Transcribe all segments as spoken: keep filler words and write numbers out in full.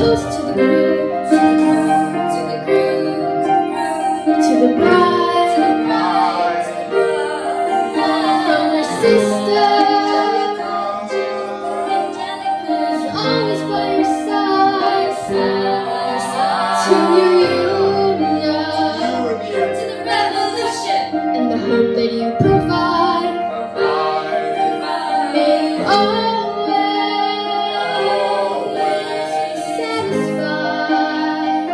toast to the groom, to the groom, to the groom, to the bride, to the bride, from her sister, who's always by your side, to your union, to the revolution, and the hope that you provide. May you always satisfied.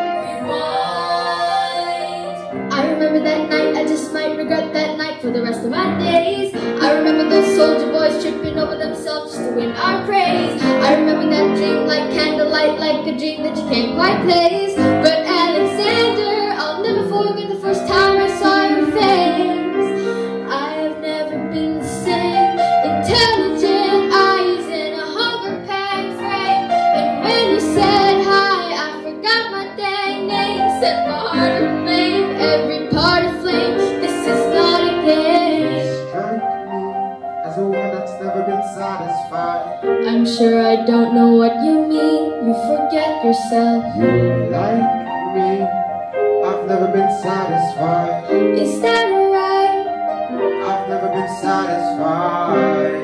I remember that night, I just might regret that night for the rest of my days. I remember those soldier boys tripping over themselves just to win our praise. I remember that dream like candlelight, like a dream that you can't quite place. But Alexander, I'll never forget the first time I saw your face. I have never been the same. Intelligent eyes in a hunger pang frame. And when you said hi, I forgot my dang name. Set my heart aflame, every part aflame. This is not a game. Strike me as a woman that's never been satisfied. I'm sure I don't know what you mean. You forget yourself. You like me, I've never been satisfied. Is that right? I've never been satisfied.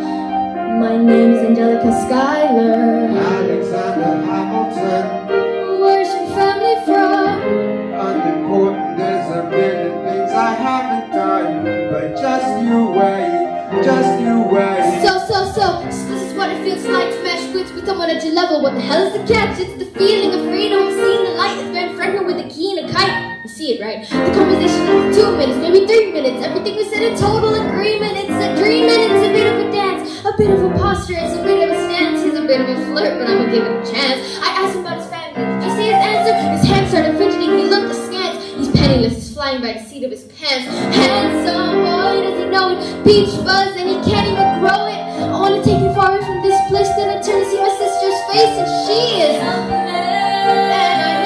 My name's Angelica Schuyler. Alexander Hamilton, Where's your family from? unimportant, there's a million things I haven't done. But just you wait, just you wait. So, so, so, so this is what it feels like to mesh wits with someone at your level. What the hell is the catch? It's the feeling of freedom of seeing the light. It's been frightened with a key and a kite. You see it, right? The conversation is two minutes, maybe three minutes. Everything we said in total agreement. It's a dream and it's a bit of a dance, a bit of a posture, it's a bit of a stance. He's a bit of a flirt, but I'm gonna give him a chance. I asked him about his family. Did you see his answer? His hands started fidgeting. He looked askance. He's penniless. He's flying by the seat of his pants. Handsome boy, does he know it? Peach fuzz, and he can't even grow it. I wanna take you far away from this place. Then I turn to see my sister's face, and she is helpless. And I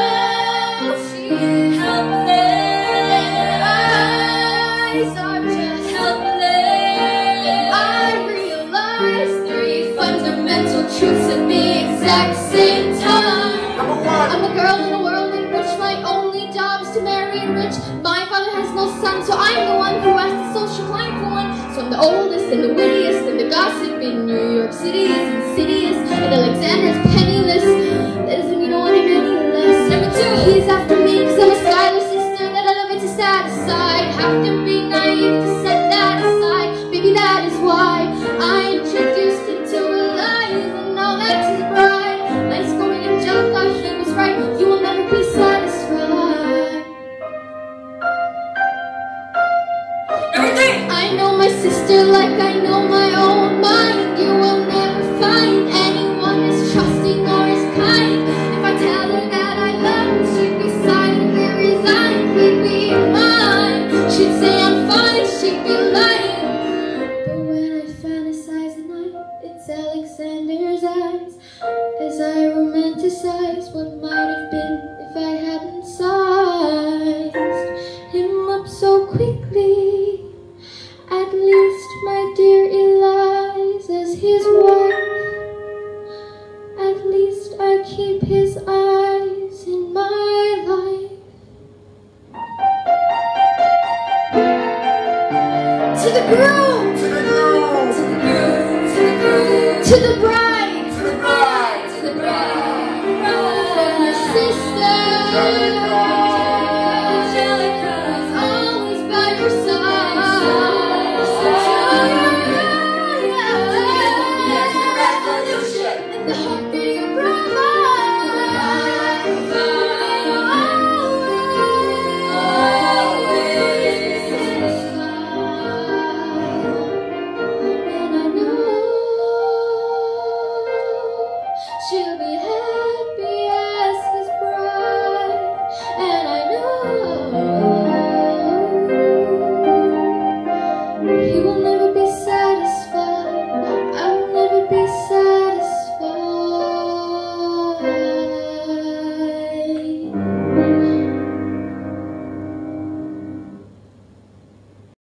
know she is helpless. And her eyes are just helpless. And I realize three fundamental truths at the exact same time. Number one, I'm a girl in a world in which my only job is to marry and rich. My father has no son, so I'm the one who has the social climb for one. So I'm the oldest and the wittiest, and the gossip in New York City is insidious. And Alexander's penniless. That doesn't mean I want him any less. Number two, he's after me because I'm a Schuyler sister that I love it to satisfy. Have to be naive to set that aside. Maybe that is why I introduced him to her life, and now that's his bride. Nice going Angelica, he was right. You will never be satisfied. everything. I know my sister like I know my own mind. You will never find anyone as trusting or as kind. If I tell her that I love her, she'd be silently resigned. He'd be mine. She'd say I'm fine, she'd be lying. But when I fantasize at night, it's Alexander's eyes as I romanticize what might have been if I hadn't sized him up so quickly. At least, my dear Eliza's his wife. At least I keep his eyes in my life. To the groom, To the groom, to the groom, to the groom, to the bride, to the bride, to the bride, from your sister. Angelica. Angelica is always by your side. And the hope that you provide. Always be satisfied. And I know she'll be